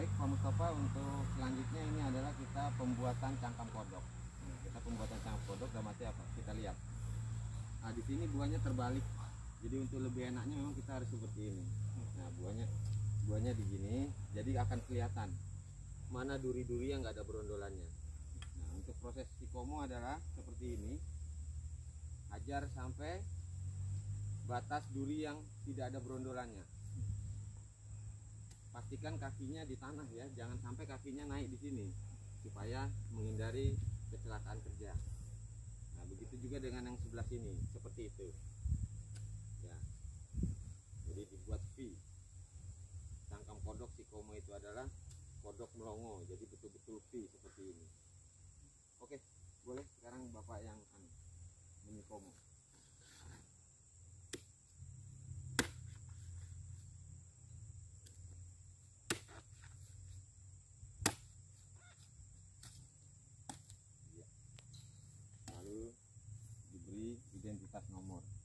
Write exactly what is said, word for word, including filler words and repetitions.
Baik Pak Mustafa, untuk selanjutnya ini adalah kita pembuatan cangkang kodok. Nah, kita pembuatan cangkang kodok dalam arti apa? Kita lihat. Nah, di sini buahnya terbalik. Jadi untuk lebih enaknya memang kita harus seperti ini. Nah, buahnya buahnya di gini, jadi akan kelihatan mana duri-duri yang nggak ada berondolannya. Nah, untuk proses sikomo adalah seperti ini. Hajar sampai batas duri yang tidak ada berondolannya. Pastikan kakinya di tanah ya, jangan sampai kakinya naik di sini supaya menghindari kecelakaan kerja. Nah, begitu juga dengan yang sebelah sini, seperti itu. Ya. Jadi dibuat V. Cangkang kodok sikomo itu adalah kodok melongo, jadi betul-betul V seperti ini. Oke, boleh sekarang Bapak yang anu, menyikomo. Lalu diberi identitas nomor.